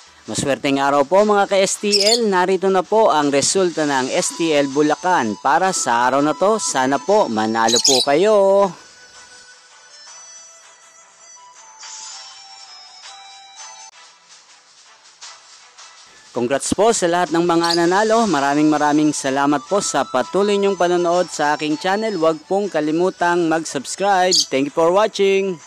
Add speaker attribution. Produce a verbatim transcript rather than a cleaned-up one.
Speaker 1: Maswerteng araw po mga ka-S T L, narito na po ang resulta ng S T L Bulacan. Para sa araw na to, sana po manalo po kayo. Congrats po sa lahat ng mga nanalo. Maraming maraming salamat po sa patuloy niyong panonood sa aking channel. Huwag pong kalimutang mag-subscribe. Thank you for watching.